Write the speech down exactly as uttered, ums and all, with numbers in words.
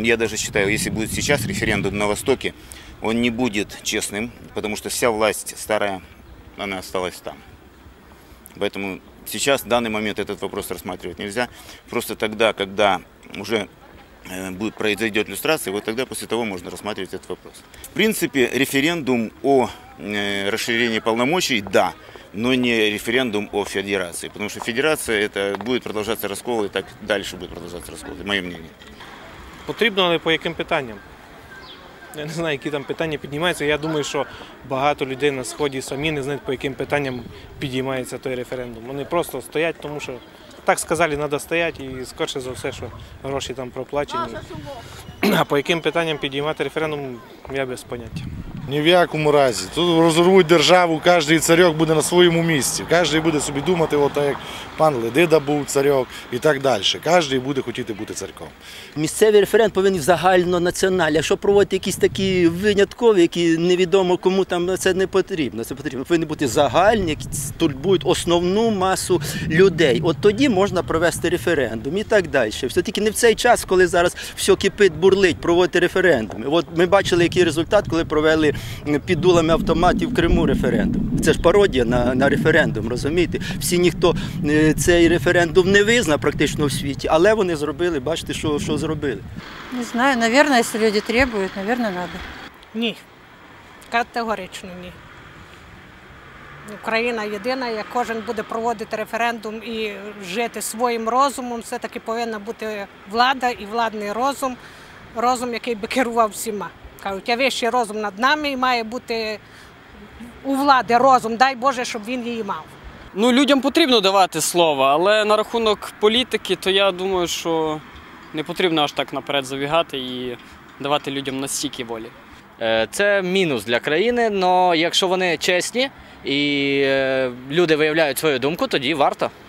я даже считаю, если будет сейчас референдум на Востоке, он не будет честным, потому что вся власть старая, она осталась там. Поэтому сейчас, в данный момент, этот вопрос рассматривать нельзя. Просто тогда, когда уже будет произойдет иллюстрация, вот тогда после того можно рассматривать этот вопрос. В принципе, референдум о расширении полномочий, да, но не референдум о федерации, потому что федерация, это будет продолжаться раскол, и так дальше будет продолжаться раскол, это мое мнение. Потрібно, але по яким питанням? Я не знаю, які там питання піднімаються. Я думаю, що багато людей на Сході самі не знають, по яким питанням підіймається той референдум. Вони просто стоять, тому що так сказали, треба стояти, і скорше за все, що гроші там проплачені. А по яким питанням підіймати референдум, я без поняття. Ні в якому разі. Тут розорвуть державу, кожен царьок буде на своєму місці. Кожен буде собі думати, от як пан Ледида був царьок і так далі. Кожен буде хотіти бути царьком. Місцевий референдум повинен загальнонаціональний. Якщо проводити якісь такі виняткові, які невідомо кому там, це не потрібно. Це потрібно. Повинні бути загальні, які турбують основну масу людей. От тоді можна провести референдум і так далі. Все тільки не в цей час, коли зараз все кипить, бурлить, проводити референдуми. От ми бачили, який результат, коли провели під дулами автоматів в Криму референдум. Це ж пародія на, на референдум, розумієте? Всі ніхто цей референдум не визнав практично в світі, але вони зробили, бачите, що, що зробили. Не знаю, мабуть, якщо люди требують, мабуть, треба. Ні, категорично ні. Україна єдина, як кожен буде проводити референдум і жити своїм розумом, все-таки повинна бути влада і владний розум, розум, який би керував всіма. Кажуть, а вищий розум над нами і має бути у влади розум, дай Боже, щоб він її мав. Ну, людям потрібно давати слово, але на рахунок політики, то я думаю, що не потрібно аж так наперед забігати і давати людям настільки волі. Це мінус для країни, але якщо вони чесні і люди виявляють свою думку, тоді варто.